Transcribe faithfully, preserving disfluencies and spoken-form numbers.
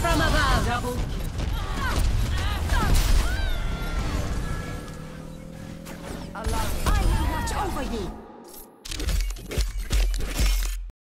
from above. Double I will watch over ye.